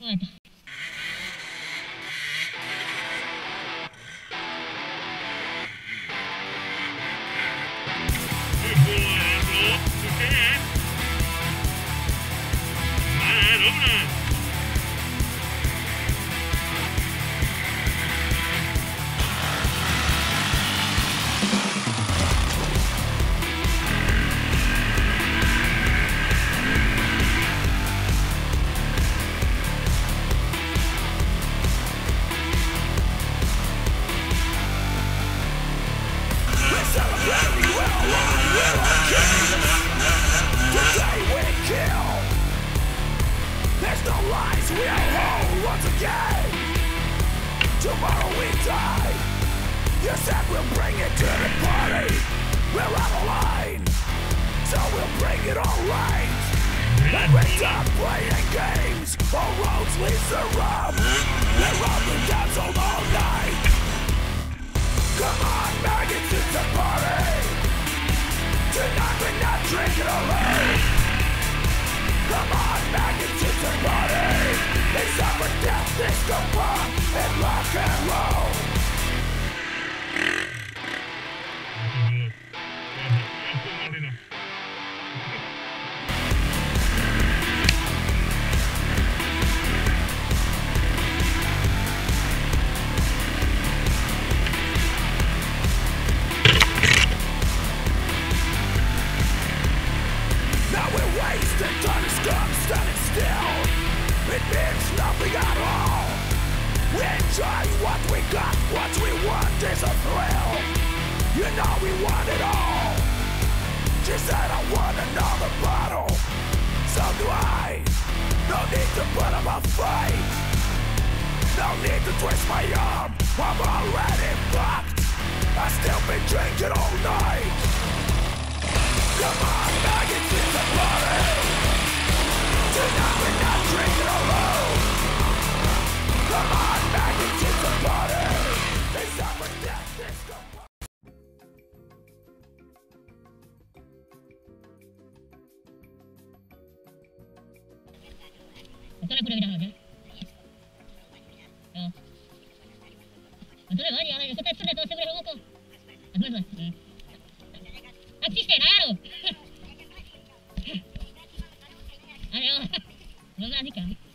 Poeta. Today we kill. There's no lies we'll hold once again. Tomorrow we die. You said we'll bring it to the party. We're out of line, so we'll bring it all right. And we stop playing games. All roads lead to Rome. We're on the dance all night. Come on, maggots, it's a party. Tonight we're not drinking alone. Come on, maggots, it's a party. It's upper death, disco punk, and rock and roll. Now we're wasted, time is come, standing still. It means nothing at all. We enjoy what we got, what we want is a thrill. You know we want it all. She said I want another bottle. So do I. No need to put up a fight. No need to twist my arm, I'm already fucked. I still been drinking all night. Come on, maggots, it's a party. Tonight we're not drinking alone. Come on, maggots, it's a party. It's upper death, disco. Betul aku dah bilang aja. Oh. Betul lah, jangan ikut tes sudah tahu segera aku. Aduh. Existe, claro. Ayo. No me la digas.